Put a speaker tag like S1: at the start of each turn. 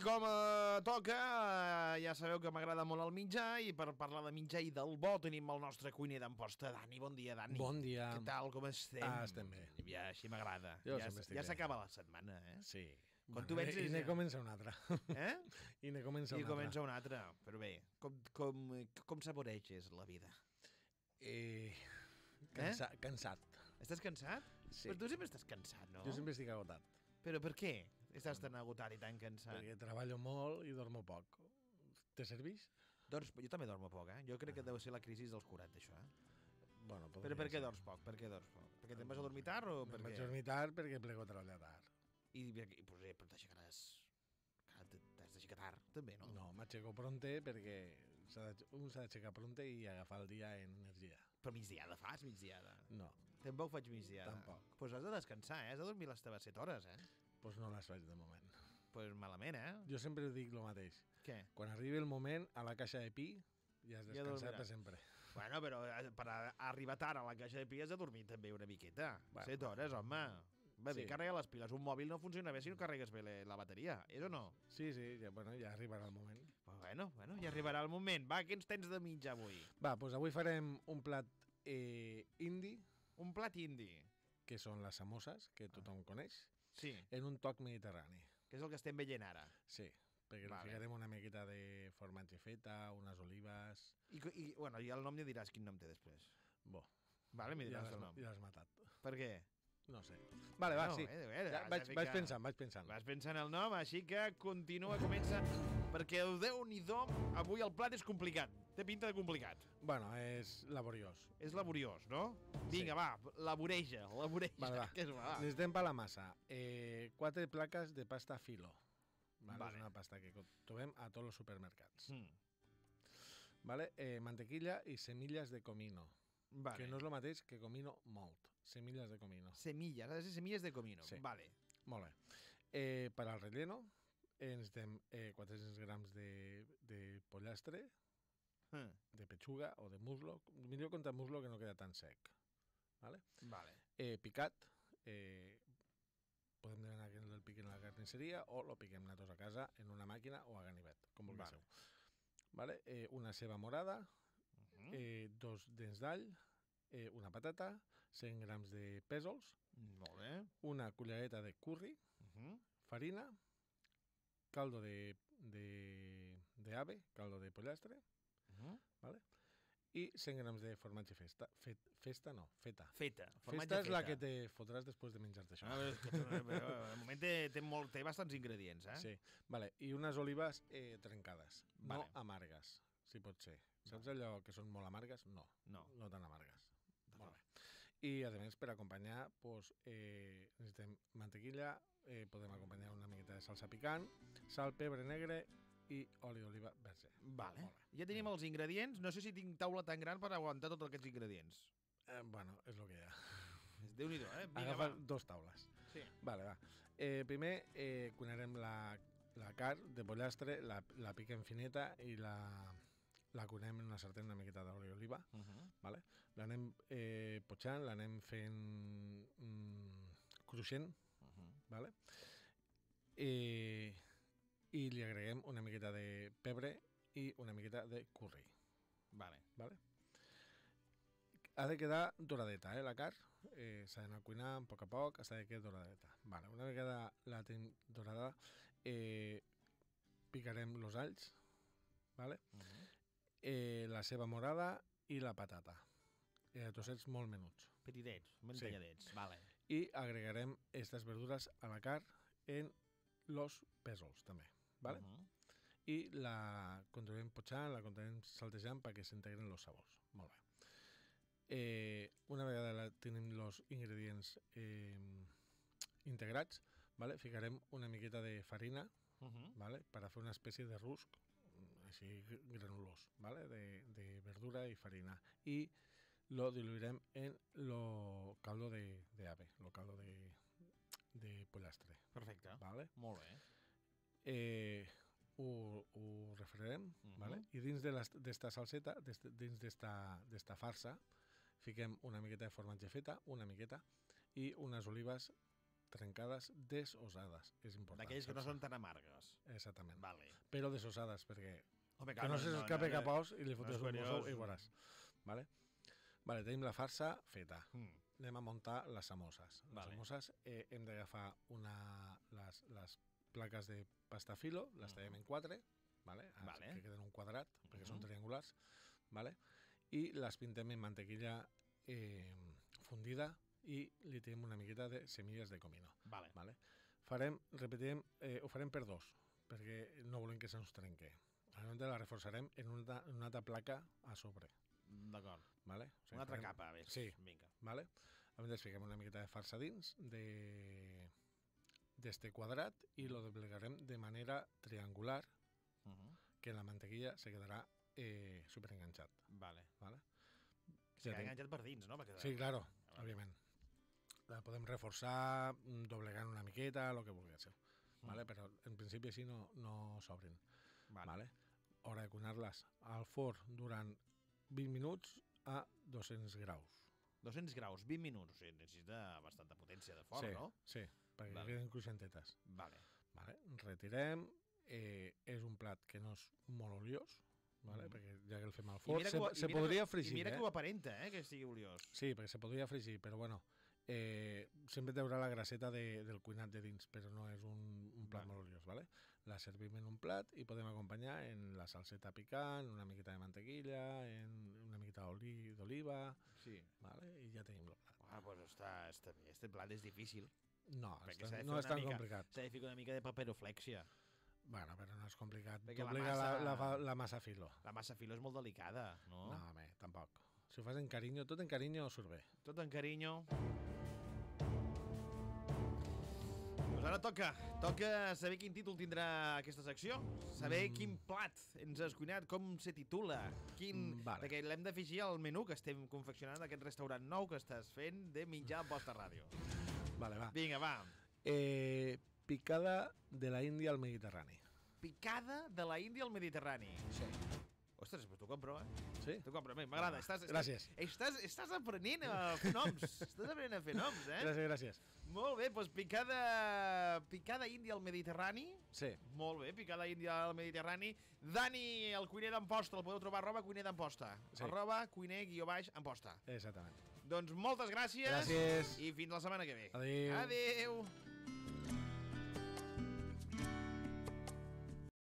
S1: com toca, ja sabeu que m'agrada molt el mitjà, i per parlar de mitjà i del bo tenim el nostre cuiner d'Amposta, Dani. Bon dia, Dani.
S2: Bon dia.
S1: Què tal, com estem?
S2: Estem bé.
S1: Ja, així m'agrada. Ja s'acaba la setmana, eh?
S2: Sí.
S1: Quan tu vens...
S2: I ne comença una altra.
S1: Eh?
S2: I ne comença una altra.
S1: I comença una altra. Però bé, com saboreges la vida?
S2: Cansat.
S1: Estàs cansat?
S2: Sí.
S1: Però tu sempre estàs cansat, no?
S2: Jo sempre estic agotat.
S1: Però per què estàs tan agotat i tan cansat?
S2: Perquè treballo molt i dormo poc. Te serveix?
S1: Jo també dormo poc, eh? Jo crec que deu ser la crisi dels 40, això, eh?
S2: Bueno,
S1: però per què dors poc? Perquè te'n vas a dormir tard o per què?
S2: Vaig a dormir tard perquè plego a treballar tard.
S1: I però t'aixecaràs... T'has d'aixecar tard, també, no?
S2: No, m'aixeco pronte perquè un s'ha d'aixecar pronte i agafar el dia en energia.
S1: Però migdiada fas, migdiada?
S2: No.
S1: Tampoc faig migdiada?
S2: Tampoc.
S1: Pues has de descansar, eh? Has de dormir les teves 7 hores, eh?
S2: Pues no les faig de moment.
S1: Pues malament, eh?
S2: Jo sempre dic el mateix.
S1: Què?
S2: Quan arribi el moment, a la caixa de pi, ja has descansat per sempre.
S1: Bueno, però per arribar tard a la caixa de pi has de dormir també una miqueta. Bueno, 7 hores, home. Va bé, sí. Carrega les piles. Un mòbil no funciona bé si no carregues bé la bateria, és o no?
S2: Sí, ja arribarà el moment.
S1: Bueno, ja arribarà el moment. Va, què ens tens de mitja avui?
S2: Va, doncs avui farem un plat indi.
S1: Un plat indi?
S2: Que són les samoses, que tothom coneix.
S1: Sí.
S2: En un toc mediterrani.
S1: Que és el que estem veient ara.
S2: Sí, perquè li ficarem una miqueta de formatge feta, unes olives...
S1: I el nom ja diràs quin nom té després.
S2: Bo.
S1: Vale, m'hi diràs el nom.
S2: Ja l'has matat.
S1: Per què?
S2: No sé. Vale, va, sí. Vaig pensant.
S1: Vas pensant el nom, així que comença, perquè Déu-n'hi-do, avui el plat és complicat. Té pinta de complicat.
S2: Bueno, és laboriós.
S1: És laboriós, no? Vinga, va, laboreja.
S2: Vale, va. Necessitem per la massa 4 plaques de pasta filo. Vale. És una pasta que trobem a tots els supermercats. Vale? Mantequilla i semilles de comino. Vale. Que no és el mateix que comino molt. Semilles de comino.
S1: Semilles, ha de ser semilles de comino.
S2: Sí.
S1: Vale.
S2: Molt bé. Per al relleno necessitem 400 grams de pollastre, de pechuga o de muslo. Millor contra muslo que no queda tan sec. Vale? Picat. Podem demanar que el piquem a la carnisseria o lo piquem nosaltres a casa en una màquina o a ganivet, com vulgueu. Vale? Una ceba morada, 2 dents d'all, una patata, 100 grams de pèsols, una cullereta de curri, farina, caldo de ave, caldo de pollastre, vale? I 100 grams de formatge feta. Feta. Feta és la que te fotràs després de menjar-te això.
S1: De moment té bastants ingredients, eh?
S2: Sí, vale. I unes olives trencades, no amargues, si pot ser. Saps allò que són molt amargues? No tan amargues. Molt bé. I, a més, per acompanyar, necessitem mantequilla, podem acompanyar una miqueta de salsa picant, sal, pebre negre i oli d'oliva verge.
S1: Vale. Ja tenim els ingredients. No sé si tinc taula tan gran per aguantar tots aquests ingredients.
S2: Bueno, és el que hi ha.
S1: Déu-n'hi-do, eh?
S2: Agafa 2 taules.
S1: Sí.
S2: Vale, va. Primer, cuinarem la carn de pollastre, la piquem fineta i la cuinem en una sartén una miqueta d'oli d'oliva. Vale? L'anem potxant, l'anem fent cruixent. Vale? I li agreguem una miqueta de pebre i una miqueta de curri.
S1: Vale.
S2: Ha de quedar doradeta, la carn. S'ha d'anar cuinant a poc, s'ha de quedar doradeta. Vale. Una vegada la tenim dorada, picarem els alls, vale? La ceba morada i la patata. Trossets molt menuts.
S1: Petitets, ben talladets. Vale.
S2: I agregarem aquestes verdures a la carn en els pèsols, també. Vale? I la continuem potxant, la continuem saltejant perquè s'integren els sabors. Molt bé. Una vegada tenim els ingredients integrats, vale? Ficarem una miqueta de farina, vale? Per a fer una espècie de rusc així granulós, vale? De verdura i farina. I lo diluirem en lo caldo de ave, lo caldo de pollastre.
S1: Perfecte.
S2: Vale?
S1: Molt bé.
S2: Ho refredem, vale? I dins d'esta salseta, dins d'esta farsa, fiquem una miqueta de formatge feta, una miqueta, i unes olives trencades desossades. És important.
S1: D'aquells que no són tan amargues.
S2: Exactament.
S1: Vale.
S2: Però desossades, perquè
S1: Home,
S2: que no se s'escape cap os i li
S1: no
S2: fotes
S1: és
S2: un mossou
S1: curiós.
S2: i veuràs. Vale? Vale, tenim la farsa feta.
S1: Mm.
S2: Anem a muntar les samoses. Les
S1: Vale.
S2: samoses hem d'agafar les plaques de pasta filo, les tallem en 4, vale?
S1: Vale.
S2: Que queden un quadrat, perquè són
S1: Mhm.
S2: triangulars, vale? I les pintem en mantequilla fundida i li tenim una miqueta de semilles de comino.
S1: Vale.
S2: Vale? Repetirem, ho farem per 2, perquè no volem que se'ns trenqui. Realment la reforçarem en una altra placa a sobre.
S1: D'acord.
S2: Vale? O sigui,
S1: Una altra
S2: farem-
S1: capa, a veure.
S2: Sí.
S1: Vinga.
S2: Vale? A més, fiquem una miqueta de farsa dins d'este quadrat i lo doblegarem de manera triangular, que en la mantequilla se quedarà superenganxat.
S1: Vale.
S2: Vale?
S1: Se
S2: Ja
S1: queda
S2: tenim-
S1: enganxat per dins, no? Perquè...
S2: Sí, claro,
S1: Vale.
S2: òbviament. La podem reforçar, doblegant una miqueta, el que vulgui ser. Vale? Però en principi així no s'obrin.
S1: Vale.
S2: Vale? Hora de cuinar-les al forn durant 20 minuts a 200 graus.
S1: 200 graus, 20 minuts. O sigui, necessita bastanta potència de forn,
S2: sí,
S1: no?
S2: sí, perquè
S1: Vale.
S2: queden cruixentetes.
S1: Vale.
S2: Vale? Retirem. És un plat que no és molt oliós, vale? Perquè ja que el fem al forn, se podria fregir.
S1: I mira que ho aparenta, que sigui oliós.
S2: Sí, perquè se podria fregir, però bueno, sempre t'haurà la grasseta del cuinat de dins, però no és un plat molt oliós, ¿vale? La servim en un plat i podem acompanyar en la salseta picant, una miqueta de mantequilla, una miqueta d'oliva,
S1: Sí.
S2: ¿vale? I ja tenim el plat.
S1: Ah, doncs està bé. Este plat és difícil.
S2: No,
S1: Perquè s'ha de fer
S2: no és
S1: una
S2: tan
S1: mica-
S2: complicat.
S1: S'ha de ficar una mica de paperoflèxia.
S2: Bueno, però no és complicat.
S1: Perquè la
S2: T'obliga
S1: massa-
S2: la massa filo.
S1: La massa filo és molt delicada, no?
S2: No, home, tampoc. Si ho fas en carinyo, tot en carinyo surt bé.
S1: Tot en carinyo. Doncs ara toca saber quin títol tindrà aquesta secció, saber quin plat ens has cuinat, com se titula,
S2: Vale.
S1: perquè l'hem d'afegir al menú que estem confeccionant d'aquest restaurant nou que estàs fent de menjar en Posta Ràdio.
S2: Vale, va.
S1: Vinga, va.
S2: Picada de la Índia al Mediterrani.
S1: Picada de la Índia al Mediterrani.
S2: Sí.
S1: Ostres, però tu compro,
S2: Sí?
S1: Tu compro, m'agrada.
S2: Gràcies.
S1: Estàs aprenent a fer noms. Estàs aprenent a fer noms,
S2: Gràcies.
S1: Molt bé, doncs picada índia al Mediterrani.
S2: Sí.
S1: Molt bé, picada índia al Mediterrani. Dani, el cuiner d'Amposta, el podeu trobar @cuiner d'Amposta.
S2: Sí.
S1: @cuiner_amposta.
S2: Exactament.
S1: Doncs moltes gràcies.
S2: Gràcies.
S1: I fins la setmana que ve.
S2: Adéu.
S1: Adéu.